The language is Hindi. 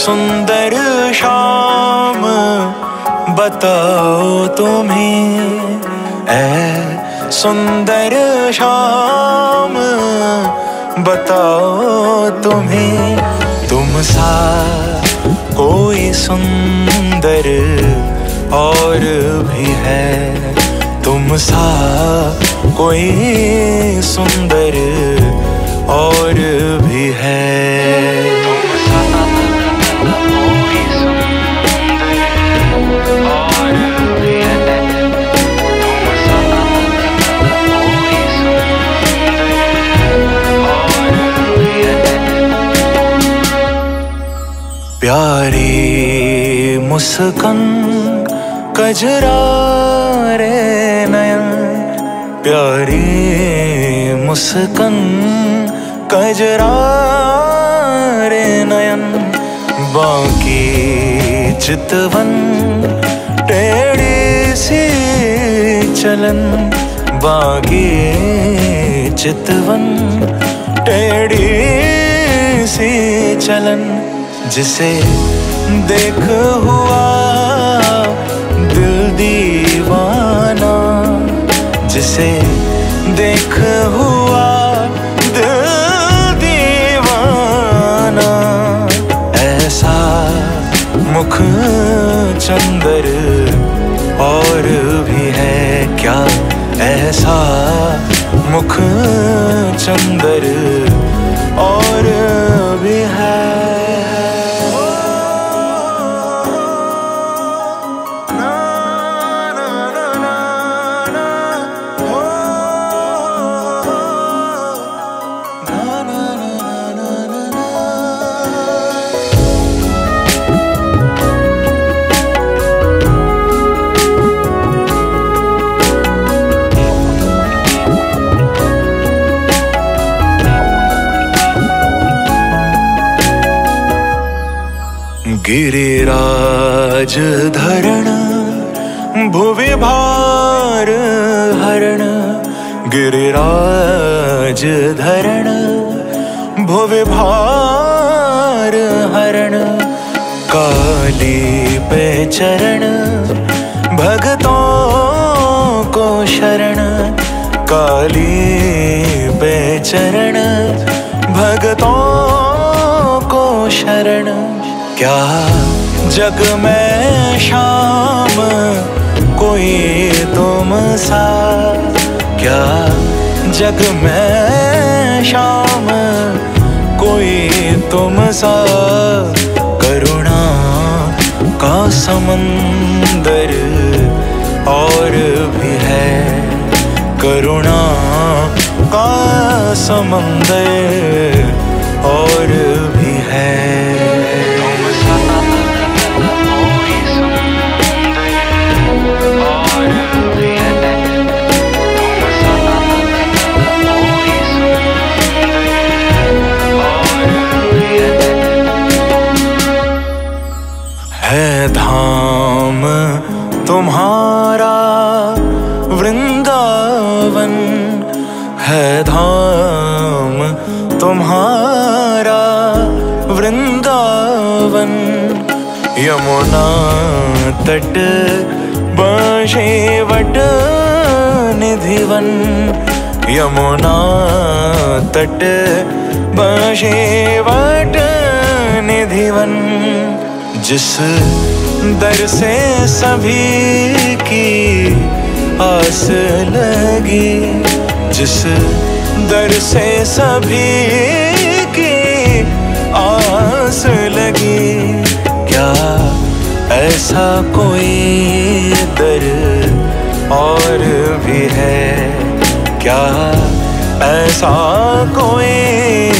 सुंदर शाम बताओ तुम्हें, ऐ सुंदर शाम बताओ तुम्हें, तुम सा कोई सुंदर और भी है, तुम सा कोई सुंदर और भी है। प्यारी मुस्कान कजरारे नयन, प्यारी मुस्कान कजरारे नयन, बाकी चितवन टेढ़ी सी चलन, बाकी चितवन टेढ़ी सी चलन, जिसे देख हुआ दिल दीवाना, जिसे देख हुआ दिल दीवाना, ऐसा मुख चंदर और भी है क्या, ऐसा मुख चंदर और भी है। गिरिराज धरण भुवि भार हरण, गिरिराज धरण भुवि भार हरण, काली पे चरण भगतों को शरण, काली पे चरण भगतों को शरण, क्या जग में शाम कोई तुम सा, क्या जग में शाम कोई तुम सा, करुणा का समंदर और भी है, करुणा का समंदर और भी है। है धाम तुम्हारा वृंदावन, है धाम तुम्हारा वृंदावन, यमुना तट बांशीवट निधिवन, यमुना तट बांशीवट निधिवन, जिस दर से सभी की आस लगी, जिस दर से सभी की आस लगी, क्या ऐसा कोई दर और भी है, क्या ऐसा कोई